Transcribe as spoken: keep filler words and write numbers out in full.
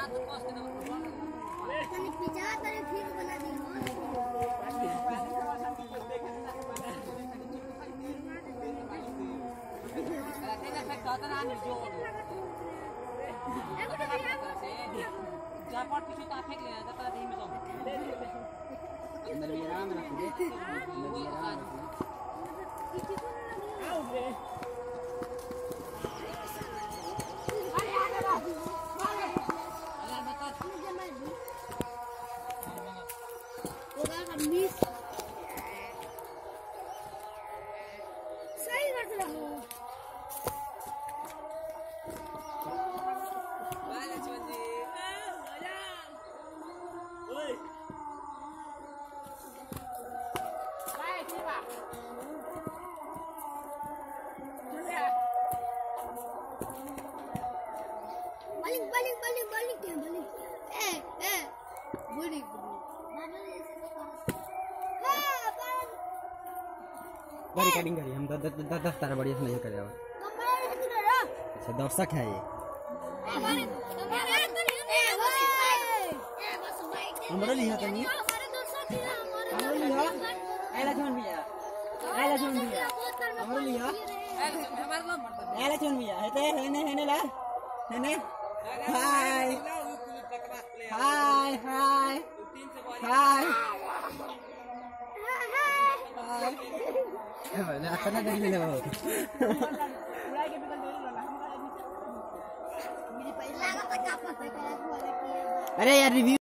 अंदर भी आराम रखिए अंदर भी आराम रखिए सही कर रहा balik balik balik balik ya balik eh eh balik बड़ी कटिंग करी हम दस दस दस दस तारा बढ़िया से नहीं करे अब अच्छा दर्शक है ये हमारा लिया तो नहीं हमारा लिया ऐला चुन भैया ऐला चुन भैया हमारा लिया ऐला चुन भैया है तो है ने है ने ला है ने हाय हाय हाय हाय ना करना नहीं ले बाबू अरे यार रिव्यू